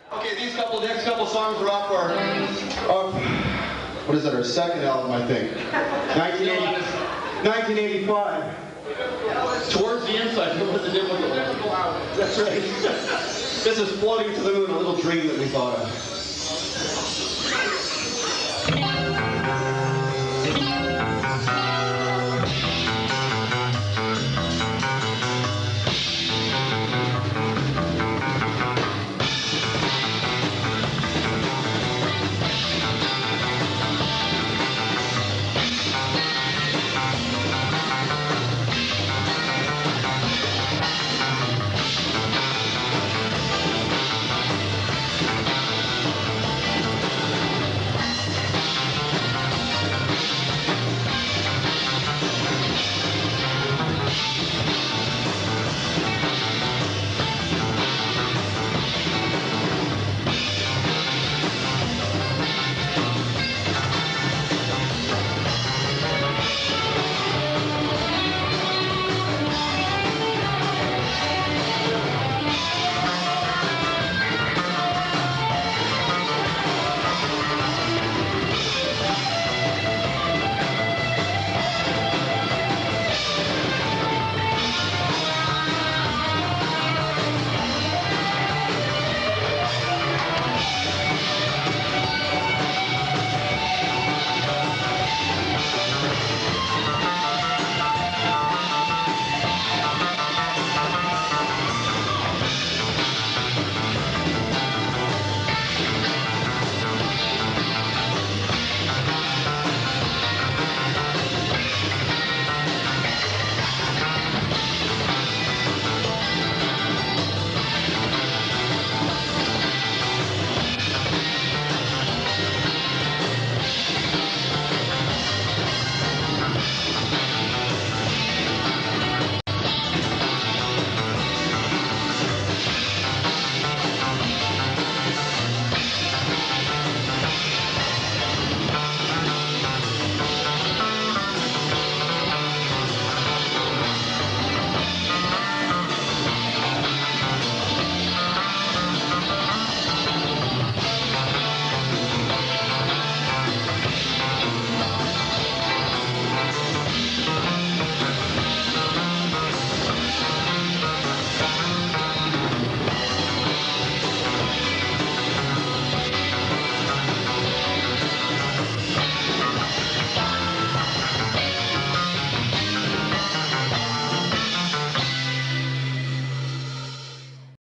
Okay, next couple songs are off our what is that, our second album, I think. 1985. Towards the inside, it was a difficult one. That's right. This is Floating to the Moon, a little dream that we thought of.